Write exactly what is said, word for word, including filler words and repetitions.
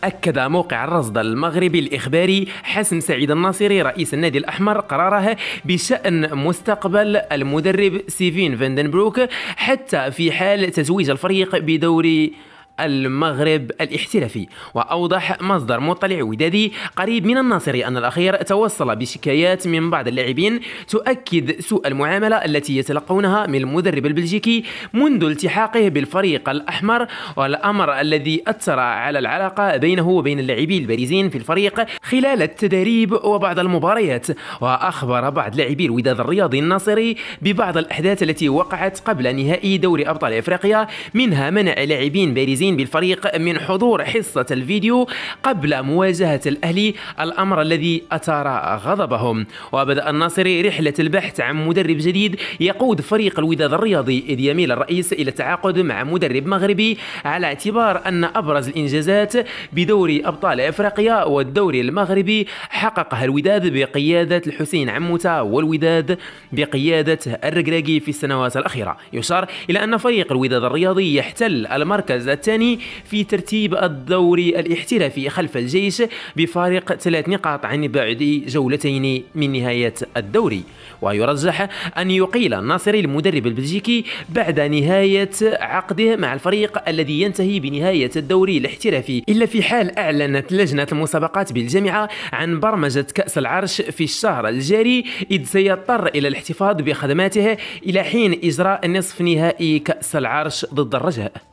أكد موقع الرصد المغربي الإخباري حسن سعيد الناصري رئيس النادي الأحمر قراره بشأن مستقبل المدرب ستيفن فاندنبروك حتى في حال تتويج الفريق بدوري المغرب الاحترافي. وأوضح مصدر مطلع ودادي قريب من الناصري أن الأخير توصل بشكايات من بعض اللاعبين تؤكد سوء المعاملة التي يتلقونها من المدرب البلجيكي منذ التحاقه بالفريق الأحمر، والأمر الذي أثر على العلاقة بينه وبين اللاعبين البارزين في الفريق خلال التدريب وبعض المباريات. وأخبر بعض لاعبي الوداد الرياضي الناصري ببعض الأحداث التي وقعت قبل نهائي دوري أبطال أفريقيا، منها منع لاعبين بارزين بالفريق من حضور حصة الفيديو قبل مواجهة الأهلي، الأمر الذي أثار غضبهم. وبدأ الناصري رحلة البحث عن مدرب جديد يقود فريق الوداد الرياضي، إذ يميل الرئيس إلى التعاقد مع مدرب مغربي على اعتبار أن أبرز الإنجازات بدوري أبطال أفريقيا والدوري المغربي حققها الوداد بقيادة الحسين عموتة والوداد بقيادة الركراكي في السنوات الأخيرة. يشار إلى أن فريق الوداد الرياضي يحتل المركز الثاني في ترتيب الدوري الاحترافي خلف الجيش بفارق ثلاث نقاط عن بعد جولتين من نهاية الدوري. ويرجح أن يقيل الناصري المدرب البلجيكي بعد نهاية عقده مع الفريق الذي ينتهي بنهاية الدوري الاحترافي، إلا في حال أعلنت لجنة المسابقات بالجامعة عن برمجة كأس العرش في الشهر الجاري، إذ سيضطر إلى الاحتفاظ بخدماته إلى حين إجراء نصف نهائي كأس العرش ضد الرجاء.